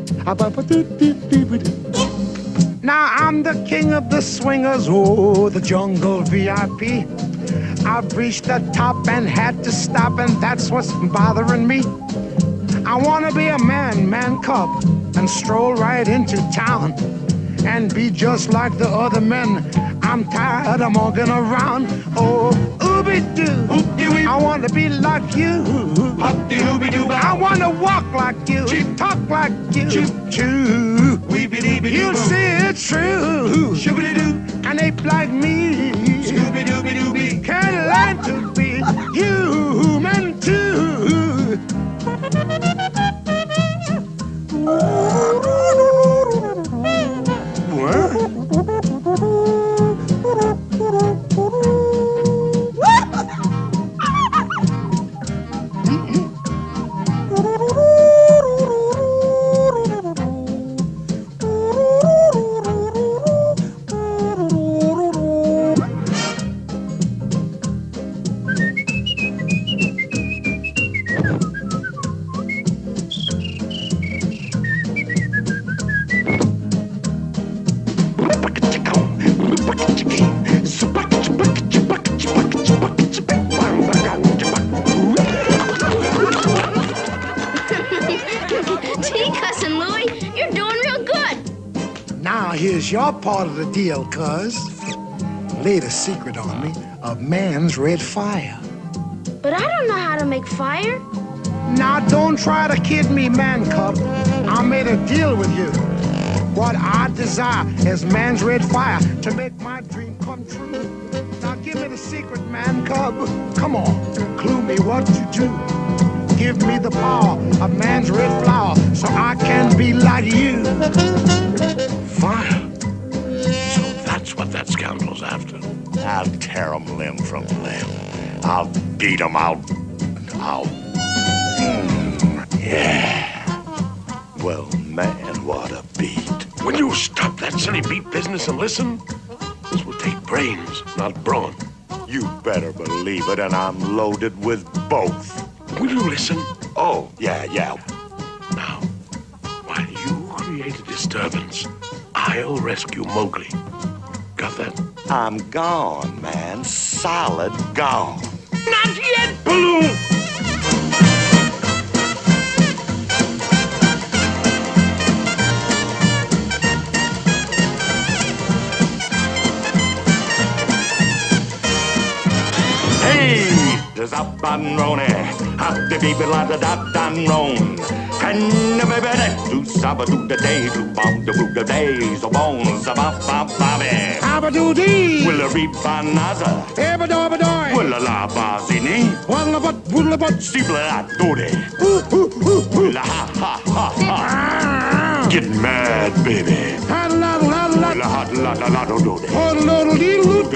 Now I'm the king of the swingers, oh, the jungle VIP. I've reached the top and had to stop, and that's what's bothering me. I wanna be a man cub, and stroll right into town and be just like the other men. I'm tired of mugging around. Oh, ooby-doo, I wanna be like you. I wanna walk like you, talk like you, too. You see it's true. An ape like me can learn to be human too. Now here's your part of the deal, cuz. Laid a secret on me of man's red fire. But I don't know how to make fire. Now don't try to kid me, man cub. I made a deal with you. What I desire is man's red fire to make my dream come true. Now give me the secret, man cub. Come on, clue me what to do. Give me the power of man's red flower so I can be like you. Fire? So that's what that scoundrel's after. I'll tear him limb from limb. I'll beat him. Yeah. Well, man, what a beat. Will you stop that silly beat business and listen? This will take brains, not brawn. You better believe it, and I'm loaded with both. Will you listen? Oh, yeah. Now, while you create a disturbance, I'll rescue Mowgli. Got that? I'm gone, man. Solid gone. Not yet, Baloo! There's up and Ronnie, up the people at the dot and roan. Can you baby that do saba do the day, do bomb the book the days, the bones of Bobby. Abba-doo-dee! Will a reap another? Ebba-dobba-doy! Will a la bazini? Walla-but-woodla-but! Sibla-dode. Will a ha. Get mad, baby. Ha-la-la-la-la! Will a ha-la-la-la-do-de. Ho-la-la-la-dee-loo!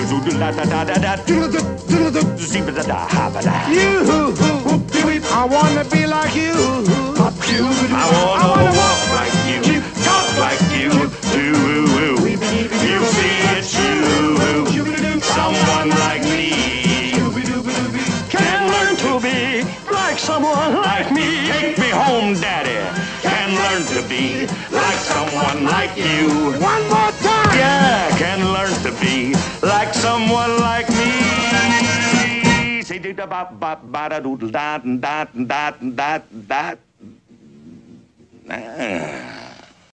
I wanna be like you. I wanna walk like you, talk like you. You see it's you, someone like me. Can learn to be like someone like me. Take me home, Daddy. Can learn to be like someone like you. One more time. Yeah, can learn to be like someone like me. Say da ba ba ba da doodle da da da da da.